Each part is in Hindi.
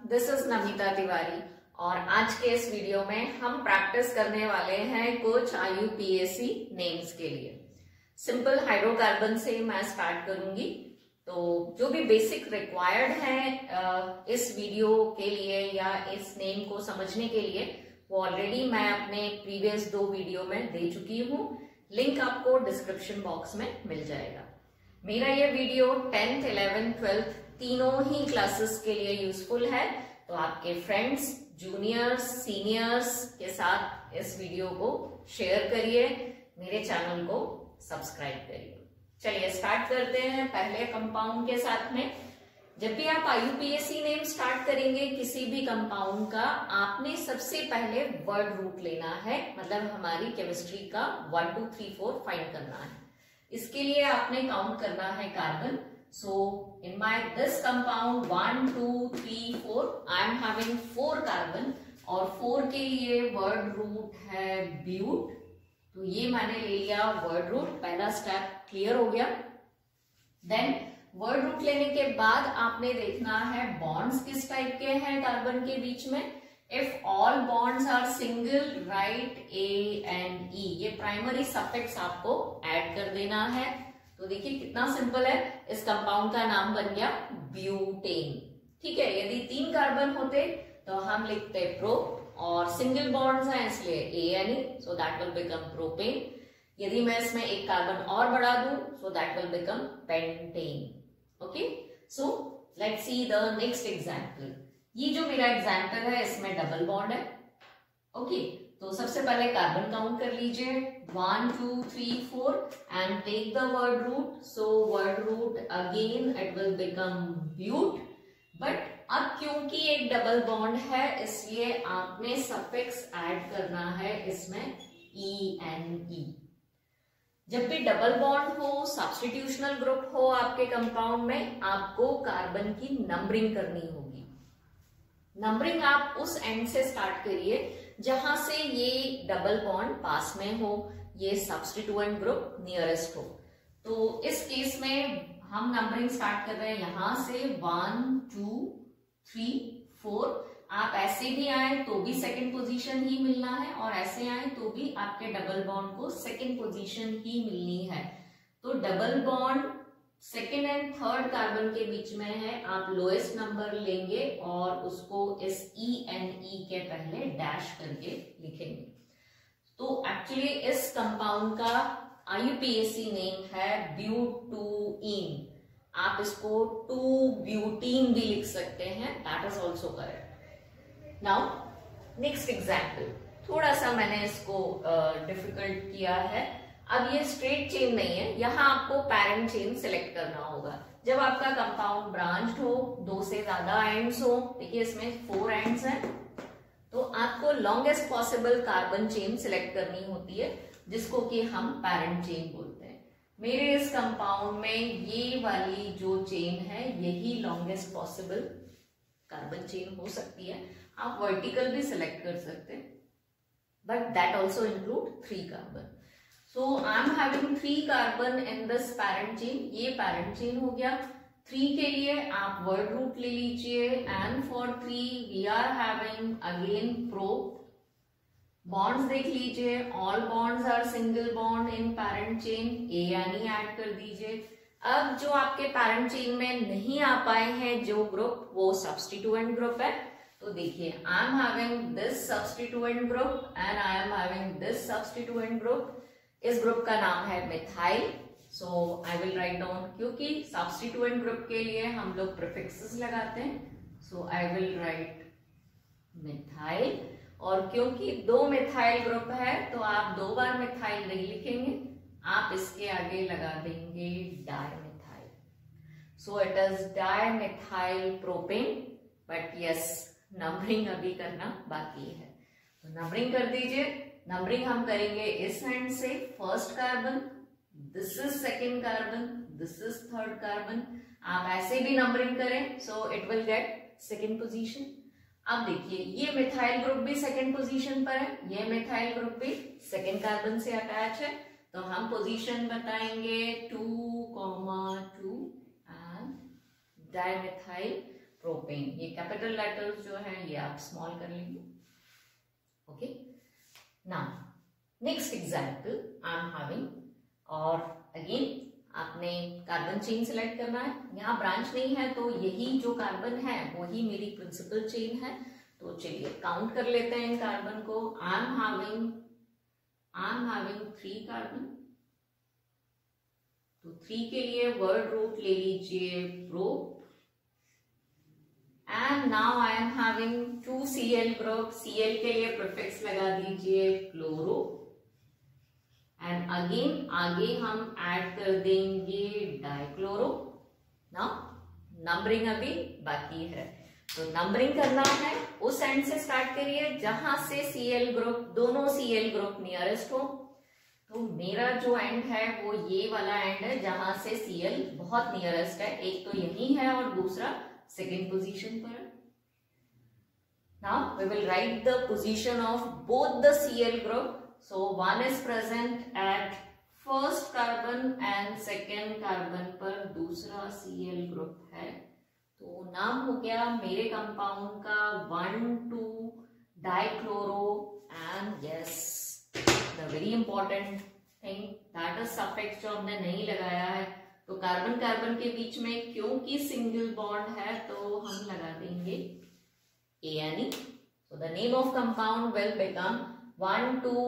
दिस इज नमिता तिवारी और आज के इस वीडियो में हम प्रैक्टिस करने वाले हैं कुछ IUPAC नेम्स के लिए। सिंपल हाइड्रोकार्बन से मैं स्टार्ट करूंगी। तो जो भी बेसिक रिक्वायर्ड है इस वीडियो के लिए या इस नेम को समझने के लिए वो ऑलरेडी मैं अपने प्रीवियस 2 वीडियो में दे चुकी हूँ। लिंक आपको डिस्क्रिप्शन बॉक्स में मिल जाएगा। मेरा ये वीडियो 10th, 11th, 12th तीनों ही क्लासेस के लिए यूजफुल है, तो आपके फ्रेंड्स, जूनियर्स, सीनियर्स के साथ इस वीडियो को शेयर करिए, मेरे चैनल को सब्सक्राइब करिए। चलिए स्टार्ट करते हैं पहले कंपाउंड के साथ में। जब भी आप IUPAC नेम स्टार्ट करेंगे किसी भी कंपाउंड का, आपने सबसे पहले वर्ड रूट लेना है, मतलब हमारी केमिस्ट्री का 1 2 3 4 फाइंड करना है। इसके लिए आपने काउंट करना है carbon. So in my this compound 1 2 3 4 I am having 4 carbon और 4 के लिए वर्ड रूट है ब्यूट। तो ये मैंने ले लिया वर्ड रूट, पहला स्टेप क्लियर हो गया। देन वर्ड रूट लेने के बाद आपने देखना है बॉन्ड्स किस टाइप के हैं कार्बन के बीच में। If all bonds are single, right A and E, ये प्राइमरी सफिक्स आपको ऐड कर देना है। तो देखिए कितना सिंपल है, इस कंपाउंड का नाम बन गया ब्यूटेन। ठीक है, यदि 3 कार्बन होते तो हम लिखते प्रो, और सिंगल बॉन्ड्स हैं इसलिए A and E, so that will become propane. यदि मैं इसमें एक कार्बन और बढ़ा दूं so that will become pentane. Okay, so let's see the next example. ये जो मेरा एग्जांपल है इसमें डबल बॉन्ड है। ओके, तो सबसे पहले कार्बन काउंट कर लीजिए 1 2 3 4 and take the word root. So word root again it will become but. But अब क्योंकि एक डबल बॉन्ड है इसलिए आपने सफिक्स ऐड करना है इसमें ENE। जब भी डबल बॉन्ड हो, सब्स्टिट्यूशनल ग्रुप हो आपके कंपाउंड में, आपको कार्बन की नंबरिंग करनी होगी। नंबरिंग आप उस एंड से स्टार्ट करिए जहां से ये डबल बॉन्ड पास में हो, ये सब्स्टिट्यूएंट ग्रुप नियरेस्ट हो। तो इस केस में हम नंबरिंग स्टार्ट कर रहे हैं यहां से 1 2 3 4। आप ऐसे भी आए तो भी सेकंड पोजीशन ही मिलना है, और ऐसे आए तो भी आपके डबल बॉन्ड को सेकंड पोजीशन ही मिलनी है। तो double bond second and third carbon के बीच में है, आप लोएस्ट नंबर लेंगे और उसको इस ENE के पहले डैश करके लिखेंगे। तो एक्चुअली इस कंपाउंड का IUPAC नेम है ब्यूटूइन। आप इसको 2-ब्यूटीन भी लिख सकते हैं, that is also correct. Now next example, थोड़ा सा मैंने इसको डिफिकल्ट किया है। अब ये स्ट्रेट चेन नहीं है, यहाँ आपको पैरेंट चेन सिलेक्ट करना होगा। जब आपका कंपाउंड ब्रांच्ड हो, 2 से ज्यादा एंड्स हो, देखिए इसमें 4 एंड्स हैं, तो आपको longest possible carbon chain select करनी होती है जिसको कि हम पैरेंट चेन बोलते हैं। मेरे इस कंपाउंड में ये वाली जो चेन है यही लॉन्गेस्ट पॉसिबल कार्बन चेन हो सकती है। आप वर्टिकल भी सिलेक्ट कर सकते हैं, but that also include 3 carbon. So I am having 3 carbon in this parent chain। ये parent chain हो गया। 3 के लिए आप वर्ड रूट ले लीजिए, and for 3 we are having again pro। Bonds देख लीजिए, all bonds are single bond in parent chain, A यानी ऐड कर दीजिए। अब जो आपके parent chain में नहीं आ पाए हैं जो ग्रुप, वो substituent ग्रुप है। तो देखिए I am having this substituent group and I am having this substituent group। इस ग्रुप का नाम है methyl. So I will write down, क्योंकि सब्स्टिट्यूएंट ग्रुप के लिए हम लोग प्रीफिक्सेस लगाते हैं। So I will write methyl, और क्योंकि 2 मिथाइल ग्रुप है तो आप 2 बार मिथाइल नहीं लिखेंगे, आप इसके आगे लगा देंगे dimethyl. So it is dimethyl propane. But yes, numbering अभी करना बाकी है, तो नंबरिंग कर दीजिए। नंबरिंग हम करेंगे इस एंड से, first carbon, this is second carbon, this is third carbon. आप ऐसे भी नंबरिंग करें, so it will get second position. अब देखिए ये मिथाइल ग्रुप भी सेकेंड पोजीशन पर है, ये मिथाइल ग्रुप भी सेकेंड कार्बन से अटैच है, तो हम पोजीशन बताएंगे 2, 2 एंड डाइमिथाइल। प्रोपेन। ये कैपिटल लेटर्स जो है ये आप स्मॉल कर लेंगे। Okay, now next example I am having, और अगेन आपने कार्बन चेन सिलेक्ट करना है। यहाँ ब्रांच नहीं है तो यही जो कार्बन है वही मेरी प्रिंसिपल चेन है। तो चलिए काउंट कर लेते हैं इन कार्बन को। I am having 3 carbon. तो 3 के लिए वर्ड रूट ले लीजिए pro, and now I am having 2 Cl group. Cl के लिए प्रीफिक्स लगा दीजिए क्लोरो, एंड अगेन आगे हम ऐड कर देंगे डाइक्लोरो। नाउ नंबरिंग अभी बाकी है, तो नंबरिंग करना है उस एंड से स्टार्ट करिए जहां से Cl ग्रुप, दोनों Cl ग्रुप नियरेस्ट हो। तो मेरा जो एंड है वो ये वाला एंड है जहां से Cl बहुत नियरेस्ट है। एक तो यही है और दूसरा सेकेंड पोजीशन पर है। Now we will write the position of both the Cl group. So one is present at first carbon and second carbon पर दूसरा Cl ग्रुप है। तो नाम हो गया मेरे कंपाउंड का 1,2 dichloro, and yes the very important thing that is suffix जो हमने नहीं लगाया है। तो कार्बन कार्बन के बीच में क्योंकि सिंगल बॉन्ड है तो हम लगा देंगे ANE। So the name of compound will become 1,2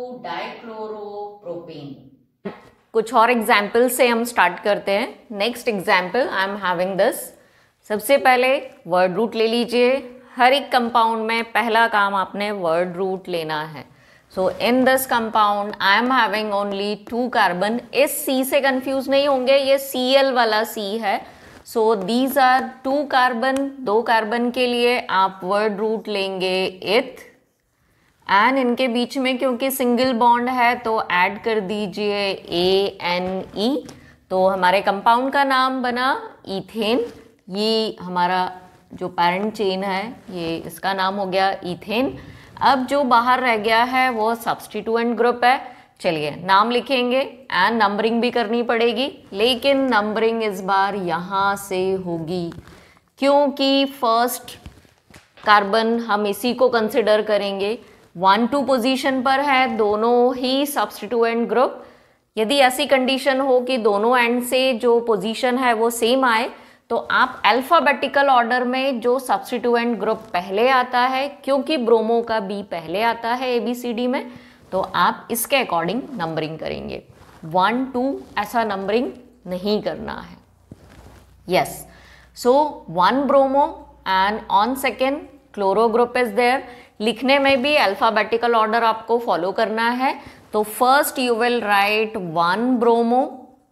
डाइक्लोरोप्रोपेन। कुछ और एग्जाम्पल से हम स्टार्ट करते हैं। Next example I am having this. सबसे पहले वर्ड रूट ले लीजिए। हर एक कंपाउंड में पहला काम आपने वर्ड रूट लेना है। So in this compound I am having only 2 carbon. इस C से कंफ्यूज नहीं होंगे, ये Cl वाला C है। So these are 2 carbon. 2 carbon के लिए आप वर्ड रूट लेंगे इथ, एंड इनके बीच में क्योंकि सिंगल बॉन्ड है तो ऐड कर दीजिए ANE। तो हमारे कंपाउंड का नाम बना इथेन। ये हमारा जो पेरेंट चेन है ये इसका नाम हो गया इथेन। अब जो बाहर रह गया है वो सब्स्टिट्यूएंट ग्रुप है। चलिए नाम लिखेंगे एंड नंबरिंग भी करनी पड़ेगी, लेकिन नंबरिंग इस बार यहाँ से होगी क्योंकि फर्स्ट कार्बन हम इसी को कंसिडर करेंगे। 1-2 पोजीशन पर है, दोनों ही सब्स्टिट्यूएंट ग्रुप। यदि ऐसी कंडीशन हो कि दोनों एंड से जो पोजीशन है वो सेम आए तो आप अल्फाबेटिकल ऑर्डर में जो सब्स्टिट्यूएंट ग्रुप पहले आता है, क्योंकि ब्रोमो का B पहले आता है ABCD में, तो आप इसके अकॉर्डिंग नंबरिंग करेंगे। 1-2 ऐसा नंबरिंग नहीं करना है। Yes, so 1 bromo and on second chloro group is there. लिखने में भी अल्फाबेटिकल ऑर्डर आपको फॉलो करना है। तो first you will write 1 bromo,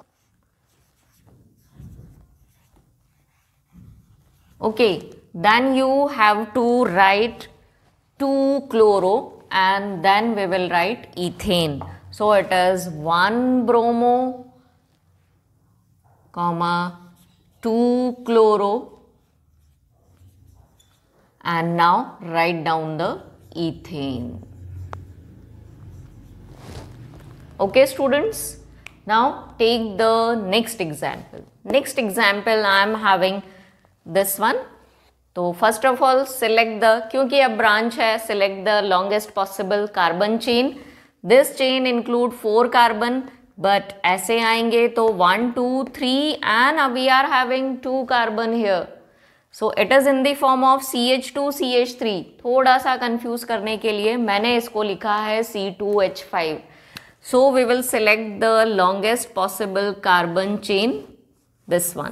okay, then you have to write 2 chloro and then we will write ethane. So it is 1 bromo comma 2 chloro, and now write down the ethane. Okay students, now take the next example. Next example I am having this one. तो first of all select the, क्योंकि अब ब्रांच है, select the longest possible carbon chain. This chain include 4 carbon, but ऐसे आएंगे तो 1, 2, 3 and we are having 2 carbon here. So it is in the form of CH2 CH3। थोड़ा सा कंफ्यूज करने के लिए मैंने इसको लिखा है C2H5। So we will select the longest possible carbon chain, this one.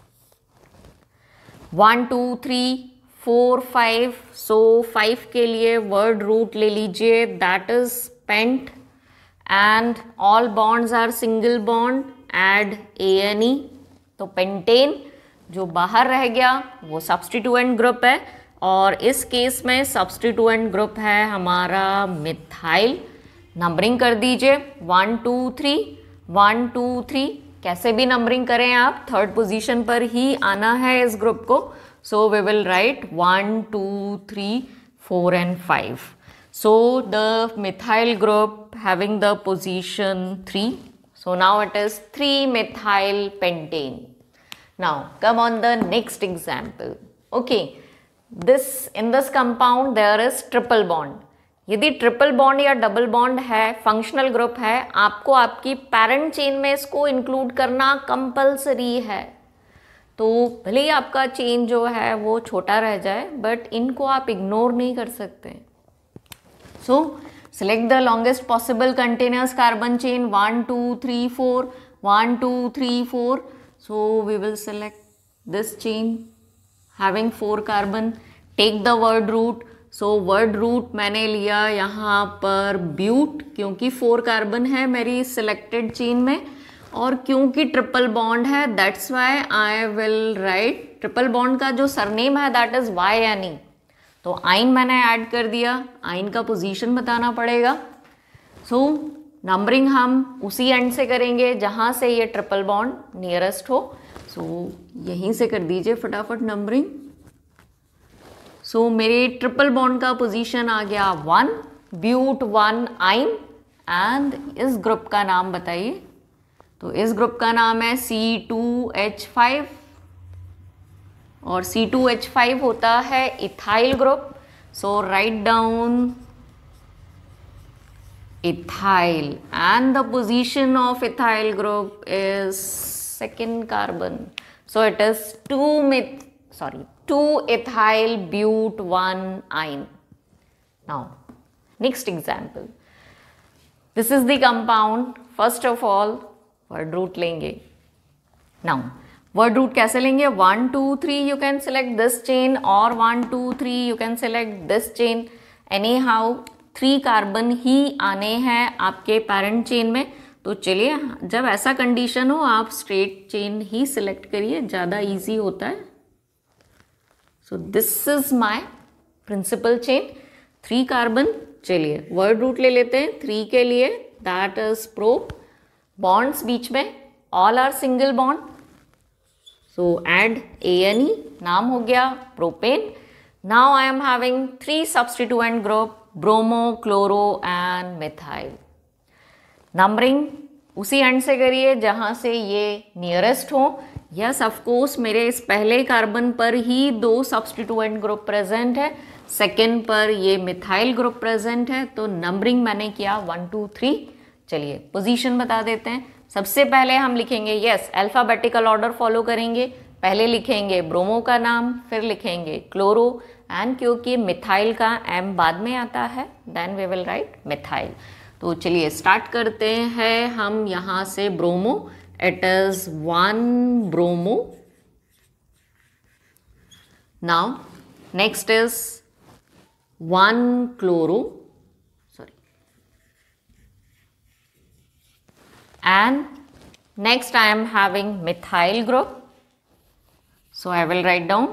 1, 2, 3, 4, 5। So 5 के लिए वर्ड रूट ले लीजिए, that is pent, and all bonds are single bond, add ANE। तो पेंटेन जो बाहर रह गया वो सब्स्टिट्यूएंट ग्रुप है, और इस केस में सब्स्टिट्यूएंट ग्रुप है हमारा मिथाइल। नंबरिंग कर दीजिए 1, 2, 3, 1, 2, 3। कैसे भी नंबरिंग करें आप, थर्ड पोजीशन पर ही आना है इस ग्रुप को। So we will write 1, 2, 3, 4 and 5. So the methyl group having the position 3. So now it is 3 methyl pentane. Now come on the next example. Okay, in this compound there is triple bond. यदि ट्रिपल बॉन्ड या डबल बॉन्ड है, फंक्शनल ग्रुप है, आपको आपकी पैरेंट चेन में इसको इंक्लूड करना कंपल्सरी है। तो भले ही आपका चेन जो है वो छोटा रह जाए, बट इनको आप इग्नोर नहीं कर सकते। सो select the longest possible continuous carbon chain 1 2 3 4 1 2 3 4. So we will select this chain having 4 carbon. Take the word root. So word root मैंने लिया यहाँ पर ब्यूट, क्योंकि 4 कार्बन है मेरी सिलेक्टेड चेन में, और क्योंकि ट्रिपल बॉन्ड है that's why I will write triple bond का जो सरनेम है दैट इज YNE। तो आइन मैंने ऐड कर दिया, आइन का पोजीशन बताना पड़ेगा। सो नंबरिंग हम उसी एंड से करेंगे जहाँ से ये ट्रिपल बॉन्ड नियरेस्ट हो। सो यहीं से कर दीजिए फटाफट नंबरिंग। सो मेरे ट्रिपल बॉन्ड का पोजीशन आ गया 1, ब्यूट 1 आइन, एंड इस ग्रुप का नाम बताइए। तो इस ग्रुप का नाम है C2H5, और C2H5 होता है ethyl group. So write down ethyl, and the position of ethyl group is second carbon. So it is 2 ethyl but 1 ine. Now next example, this is the compound. First of all word root लेंगे। Now word root कैसे लेंगे? 1 2 3 you can select this chain, or 1 2 3 you can select this chain. Anyhow 3 carbon ही आने हैं आपके पेरेंट चेन में। तो चलिए, जब ऐसा कंडीशन हो आप स्ट्रेट चेन ही सिलेक्ट करिए, ज़्यादा इजी होता है। So this is my principal chain, 3 carbon. चलिए वर्ड रूट ले लेते हैं 3 के लिए, दैट इज प्रो। बॉन्ड्स बीच में all are single bond, so add ANE, नाम हो गया propane. Now I am having 3 substituent group, bromo, chloro and methyl. Numbering उसी एंड से करिए जहां से ये नियरेस्ट हो। यस ऑफ कोर्स मेरे इस पहले कार्बन पर ही 2 सब्स्टिट्यूएंट ग्रुप प्रेजेंट है, सेकेंड पर ये मिथाइल ग्रुप प्रेजेंट है। तो नंबरिंग मैंने किया 1 2 3। चलिए पोजीशन बता देते हैं। सबसे पहले हम लिखेंगे, यस अल्फाबेटिकल ऑर्डर फॉलो करेंगे। पहले लिखेंगे ब्रोमो का नाम, फिर लिखेंगे क्लोरो, एंड क्योंकि मिथाइल का M बाद में आता है then we will write methyl. तो चलिए स्टार्ट करते हैं हम यहाँ से bromo. It is 1 bromo. Now next is 1 chloro, sorry, and next I am having methyl group, so I will write down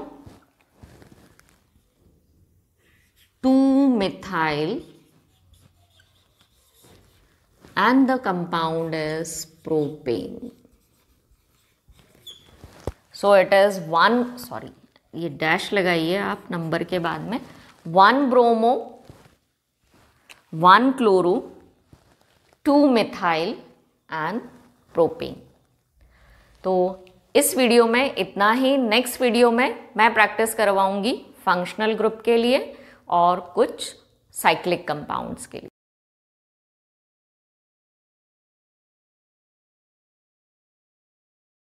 2 methyl, and the compound is propane. So it is 1, sorry ये डैश लगाइए आप नंबर के बाद में, 1 bromo, 1 chloro, 2 methyl and propane. तो इस वीडियो में इतना ही। नेक्स्ट वीडियो में मैं प्रैक्टिस करवाऊंगी फंक्शनल ग्रुप के लिए और कुछ साइक्लिक कंपाउंड्स के लिए।